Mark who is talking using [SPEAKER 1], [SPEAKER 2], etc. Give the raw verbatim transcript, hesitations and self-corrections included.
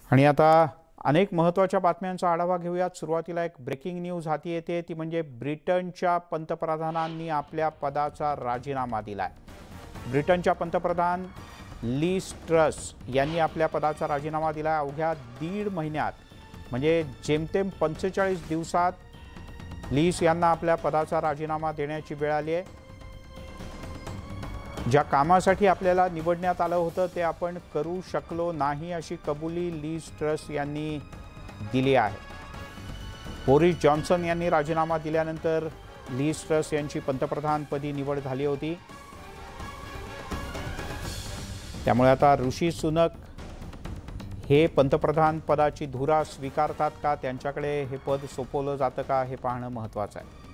[SPEAKER 1] आणि आता अनेक महत्त्वाच्या बातम्यांचा आढावा घेऊयात। सुरुवातीला एक ब्रेकिंग न्यूज हाती येते, ती म्हणजे ब्रिटनच्या पंतप्रधानांनी आपल्या पदाचा राजीनामा दिलाय। ब्रिटनच्या पंतप्रधान लीज ट्रस यांनी आपल्या पदाचा राजीनामा दिला। अवघ्या दीड महिन्यात म्हणजे जेमतेम पंचेचाळीस दिवसात लीज यांना आपल्या पदाचा राजीनामा देण्याची वेळ आली आहे। ज्या कामासाठी आपल्याला निवडण्यात आलं होतं ते आपण करू शकलो नाही अशी कबुली लीज ट्रस यांनी दिली आहे। बोरिस जॉन्सन यांनी राजीनामा दिल्यानंतर लीज ट्रस यांची पंतप्रधानपदी निवड झाली होती। त्यामुळे आता ऋषी सुनक हे पंतप्रधान पदाची धुरा स्वीकारतात का, त्यांच्याकडे हे पद सोपवलं जातं का हे पाहणं महत्त्वाचं आहे।